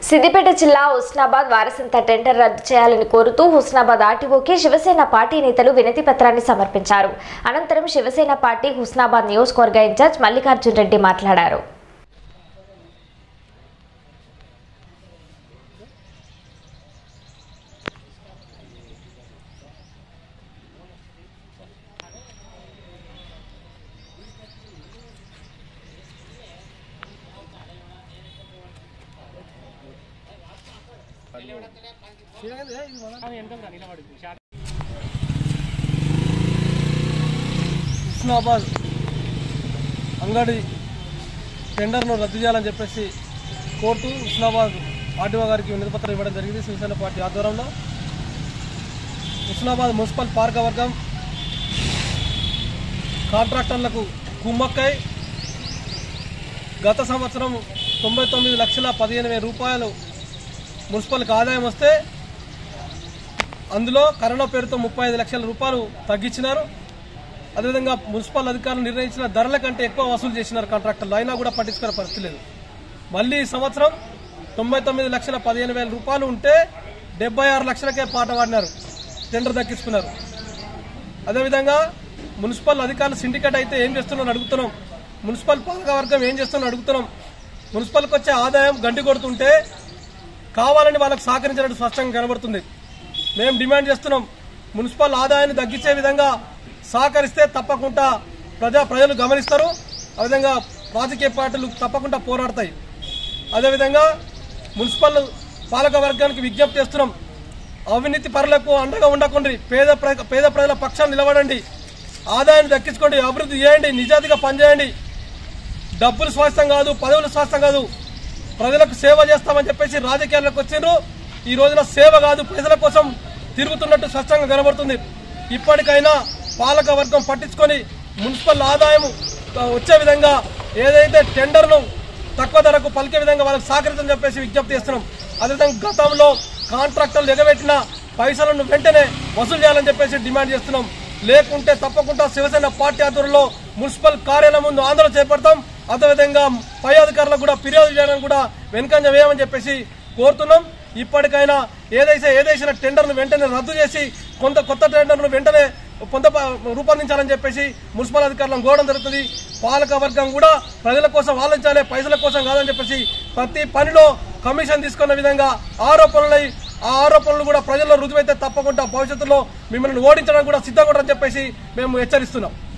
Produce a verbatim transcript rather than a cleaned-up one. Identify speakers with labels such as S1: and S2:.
S1: సిద్దిపేట జిల్లా హుస్నాబాద్ వారసంత టెండర్ రద్దు చేయాలని కోరుతూ హుస్నాబాద్ ఆర్టీఓకి శివసేన పార్టీ నేతలు వినతి పత్రాన్ని సమర్పించారు. అనంతరం శివసేన పార్టీ హుస్నాబాద్ నియోజకవర్గ ఇన్ఛార్జ్ మల్లికార్జున్ రెడ్డి మాట్లాడారు.
S2: హుస్నాబాద్ అంగడి టెండర్ను రద్దు చేయాలని చెప్పేసి కోర్టు హుస్నాబాద్ ఆర్టీఓ గారికి వినతిపత్రం ఇవ్వడం జరిగింది. శివసేన పార్టీ ఆధ్వర్యంలో హుస్నాబాద్ మున్సిపల్ పాలక వర్గం కాంట్రాక్టర్లకు కుమ్మక్కై గత సంవత్సరం తొంభై తొమ్మిది లక్షల పదిహేను వేల రూపాయలు మున్సిపల్కి ఆదాయం వస్తే అందులో కరోనా పేరుతో ముప్పై ఐదు లక్షల రూపాయలు తగ్గించినారు. అదేవిధంగా మున్సిపల్ అధికారులు నిర్ణయించిన ధరల కంటే ఎక్కువ వసూలు చేసినారు కాంట్రాక్టర్లు. అయినా కూడా పట్టించుకునే పరిస్థితి లేదు. మళ్ళీ ఈ సంవత్సరం తొంభై తొమ్మిది లక్షల పదిహేను వేల రూపాయలు ఉంటే డెబ్బై ఆరు లక్షలకే పాట వాడినారు, టెండర్ దక్కించుకున్నారు. అదేవిధంగా మున్సిపల్ అధికారులు సిండికేట్ అయితే ఏం చేస్తున్నారో అడుగుతున్నాం. మున్సిపల్ పాలక వర్గం ఏం చేస్తున్నారో అడుగుతున్నాం. మున్సిపల్కి వచ్చే ఆదాయం గండి కొడుతుంటే కావాలని వాళ్ళకు సహకరించినట్టు స్పష్టంగా కనబడుతుంది. మేము డిమాండ్ చేస్తున్నాం, మున్సిపల్ ఆదాయాన్ని తగ్గించే విధంగా సహకరిస్తే తప్పకుండా ప్రజా ప్రజలు గమనిస్తారు. అదేవిధంగా రాజకీయ పార్టీలు తప్పకుండా పోరాడతాయి. అదేవిధంగా మున్సిపల్ పాలక వర్గానికి విజ్ఞప్తి చేస్తున్నాం, అవినీతి పరులకు అండగా ఉండకండి, పేద పేద ప్రజల పక్షాన్ని నిలబడండి, ఆదాయాన్ని దక్కించుకోండి, అభివృద్ధి చేయండి, నిజాయితీగా పనిచేయండి. డబ్బులు స్వాస్థ్యం కాదు, పదవులు స్వాస్థ్యం కాదు, ప్రజలకు సేవ చేస్తామని చెప్పేసి రాజకీయాలకు వచ్చిండ్రు. ఈ రోజున సేవ కాదు, ప్రజల కోసం తిరుగుతున్నట్టు స్పష్టంగా కనబడుతుంది. ఇప్పటికైనా పాలక వర్గం పట్టించుకొని మున్సిపల్ ఆదాయం వచ్చే విధంగా ఏదైతే టెండర్ను తక్కువ ధరకు పలికే విధంగా వాళ్ళకి సహకరించని చెప్పేసి విజ్ఞప్తి చేస్తున్నాం. అదేవిధంగా గతంలో కాంట్రాక్టర్లు ఎగబెట్టిన పైసలను వెంటనే వసూలు చేయాలని చెప్పేసి డిమాండ్ చేస్తున్నాం. లేకుంటే తప్పకుండా శివసేన పార్టీ ఆధ్వర్యంలో మున్సిపల్ కార్యాలయం ముందు ఆందోళన చేపడతాం. అదేవిధంగా పై అధికారులకు కూడా ఫిర్యాదు చేయడానికి కూడా వెనుకంజ వేయమని చెప్పేసి కోరుతున్నాం. ఇప్పటికైనా ఏదైతే ఏదైనా టెండర్ను వెంటనే రద్దు చేసి కొంత కొత్త టెండర్ను వెంటనే పొంద రూపొందించాలని చెప్పేసి మున్సిపల్ అధికారులను కోరడం జరుగుతుంది. పాలక వర్గం కూడా ప్రజల కోసం ఆలోచించాలి, పైసల కోసం కాదని చెప్పేసి ప్రతి పనిలో కమిషన్ తీసుకున్న విధంగా ఆరోపణలై ఆ ఆరోపణలు కూడా ప్రజల్లో రుజువైతే తప్పకుండా భవిష్యత్తులో మిమ్మల్ని ఓడించడానికి కూడా సిద్ధంగా ఉంటారని చెప్పేసి మేము హెచ్చరిస్తున్నాం.